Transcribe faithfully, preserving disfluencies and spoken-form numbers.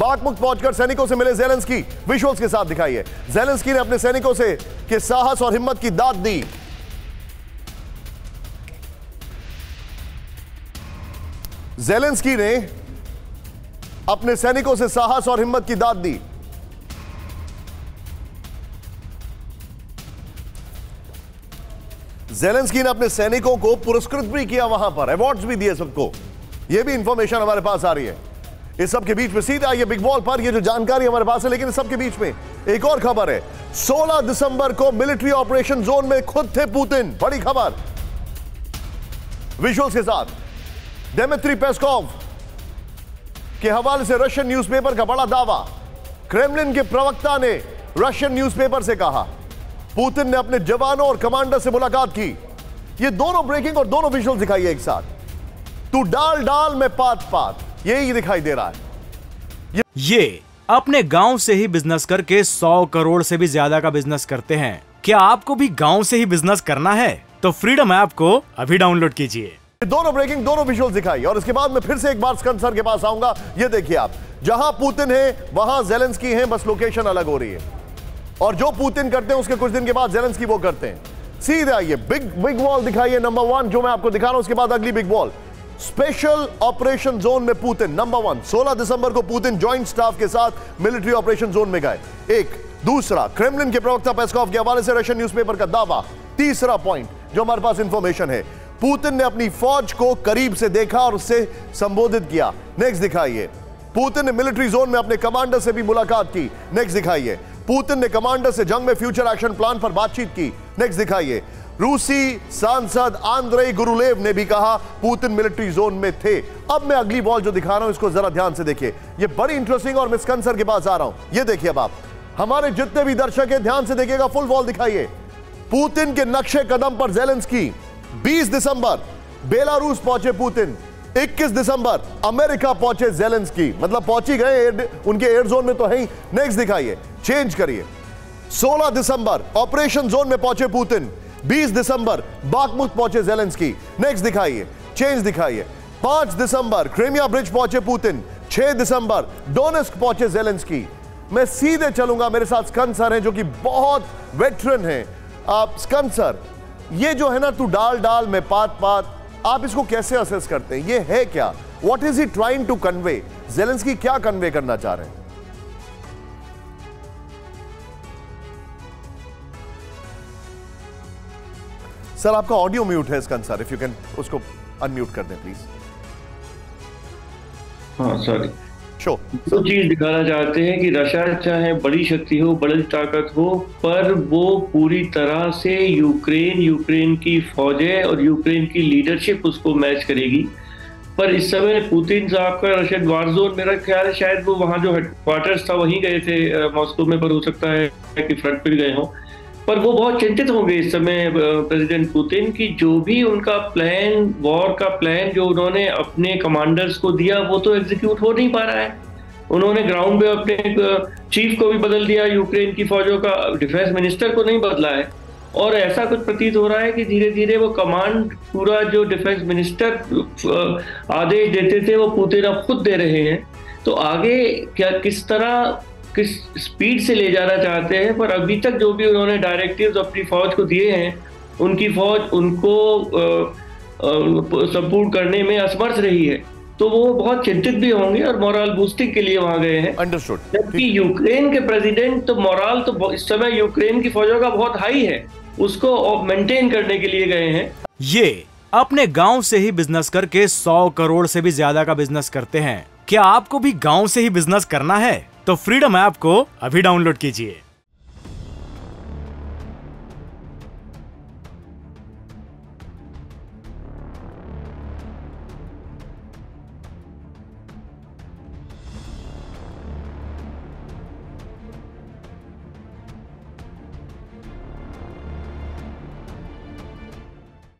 बागमुख पहुंचकर सैनिकों से मिले ज़ेलेंस्की, विजुअल्स के साथ दिखाइए। ज़ेलेंस्की ने अपने सैनिकों से के साहस और हिम्मत की दाद दी। ज़ेलेंस्की ने अपने सैनिकों से साहस और हिम्मत की दाद दी। ज़ेलेंस्की ने अपने सैनिकों को पुरस्कृत भी किया, वहां पर अवार्ड्स भी दिए सबको। यह भी इंफॉर्मेशन हमारे पास आ रही है। इस सब के बीच में सीधा ये बिग बॉल पर ये जो जानकारी हमारे पास है, लेकिन इस सब के बीच में एक और खबर है। सोलह दिसंबर को मिलिट्री ऑपरेशन जोन में खुद थे पुतिन। बड़ी खबर विजुअल्स के साथ। दिमित्री पेस्कोव के हवाले से रशियन न्यूज़पेपर का बड़ा दावा। क्रेमलिन के प्रवक्ता ने रशियन न्यूज़पेपर से कहा पुतिन ने अपने जवानों और कमांडर से मुलाकात की। ये दोनों ब्रेकिंग और दोनों विजुअल्स दिखाइए एक साथ। तू डाल डाल में पात पात, यही दिखाई दे रहा है। ये, ये अपने गांव से ही बिजनेस करके सौ करोड़ से भी ज्यादा का बिजनेस करते हैं। क्या आपको भी गांव से ही बिजनेस करना है? तो फ्रीडम ऐप को अभी डाउनलोड कीजिए। दोनों ब्रेकिंग दोनों विजुअल्स दिखाइए और इसके बाद मैं फिर से एक बार स्कंद सर के पास आऊंगा। ये देखिए आप, जहां पुतिन है वहां ज़ेलेंस्की है, बस लोकेशन अलग हो रही है। और जो पुतिन करते हैं उसके कुछ दिन के बाद ज़ेलेंस्की वो करते हैं। सीधे आइए, बिग बिग वॉल दिखाइए नंबर वन, जो मैं आपको दिखा रहा हूं। उसके बाद अगली big wall, special operation zone में पुतिन नंबर वन। सोलह दिसंबर को पुतिन ज्वाइंट स्टाफ के साथ मिलिट्री ऑपरेशन जोन में गए। एक दूसरा, क्रेमलिन के प्रवक्ता पेस्कोव के हवाले से रशियन न्यूज़पेपर का दावा। तीसरा पॉइंट जो हमारे पास इंफॉर्मेशन है, पुतिन ने अपनी फौज को करीब से देखा और उससे संबोधित किया। नेक्स्ट दिखाइए, पुतिन ने मिलिट्री जोन में अपने कमांडर से भी मुलाकात की। नेक्स्ट दिखाइए, पुतिन ने कमांडर से जंग में फ्यूचर एक्शन प्लान पर बातचीत की। नेक्स्ट दिखाइए, रूसी सांसद आंद्रेई गुरुलेव ने भी कहा पुतिन मिलिट्री जोन में थे। अब मैं अगली बॉल जो दिखा रहा हूं इसको जरा ध्यान से देखिए, ये बड़ी इंटरेस्टिंग। और मैं स्कंद सर के पास आ रहा हूं। ये देखिए अब आप, हमारे जितने भी दर्शक हैं ध्यान से देखिएगा, फुल बॉल दिखाइए। पुतिन के नक्शे कदम पर ज़ेलेंस्की। बीस दिसंबर बेलारूस पहुंचे पुतिन। इक्कीस दिसंबर अमेरिका पहुंचे ज़ेलेंस्की, मतलब पहुंच ही गए, उनके एयर जोन में तो है ही। नेक्स्ट दिखाइए, चेंज करिए। सोलह दिसंबर ऑपरेशन जोन में पहुंचे पुतिन। बीस दिसंबर बागमुख पहुंचे ज़ेलेंस्की। नेक्स्ट दिखाइए, चेंज दिखाइए। पांच दिसंबर क्रीमिया ब्रिज पहुंचे पुतिन। छह दिसंबर डोनेस्क पहुंचे ज़ेलेंस्की। मैं सीधे चलूंगा, मेरे साथ स्कंद सर हैं जो कि बहुत वेटरन हैं। आप स्कंद सर, ये जो है ना तू डाल डाल में पात पात, आप इसको कैसे असेस करते हैं? ये है क्या? What is he trying to convey? Zelensky क्या कन्वे करना चाह रहे हैं? सर आपका ऑडियो म्यूट है Skand sir, if you can उसको अनम्यूट कर दें प्लीज। हाँ सॉरी। शो दो चीज दिखाना चाहते हैं कि रशिया चाहे बड़ी शक्ति हो, बड़ी ताकत हो, पर वो पूरी तरह से यूक्रेन यूक्रेन की फौजें और यूक्रेन की लीडरशिप उसको मैच करेगी। पर इस समय पुतिन साहब का रशियन वार जोन, मेरा ख्याल है शायद वो वहाँ जो हेडक्वार्टर्स था वहीं गए थे मॉस्को में, पर हो सकता है कि फ्रंट पर गए हों। पर वो बहुत चिंतित होंगे इस समय प्रेसिडेंट पुतिन की जो भी उनका प्लान, वॉर का प्लान जो उन्होंने अपने कमांडर्स को दिया वो तो एग्जीक्यूट हो नहीं पा रहा है। उन्होंने ग्राउंड पे अपने चीफ को भी बदल दिया, यूक्रेन की फौजों का डिफेंस मिनिस्टर को नहीं बदला है। और ऐसा कुछ प्रतीत हो रहा है कि धीरे धीरे वो कमांड पूरा जो डिफेंस मिनिस्टर आदेश देते थे वो पुतिन अब खुद दे रहे हैं। तो आगे क्या किस तरह किस स्पीड से ले जाना चाहते हैं, पर अभी तक जो भी उन्होंने डायरेक्टिव्स अपनी फौज को दिए हैं, उनकी फौज उनको सपोर्ट करने में असमर्थ रही है। तो वो बहुत चिंतित भी होंगे और मोरल बूस्टिंग के लिए वहां गए हैं। अंडरस्टूड। जबकि यूक्रेन के प्रेसिडेंट तो मोरल तो इस समय यूक्रेन की फौजों का बहुत हाई है, उसको मेंटेन करने के लिए गए हैं। ये अपने गांव से ही बिजनेस करके सौ करोड़ से भी ज्यादा का बिजनेस करते हैं। क्या आपको भी गांव से ही बिजनेस करना है? तो फ्रीडम ऐप को अभी डाउनलोड कीजिए।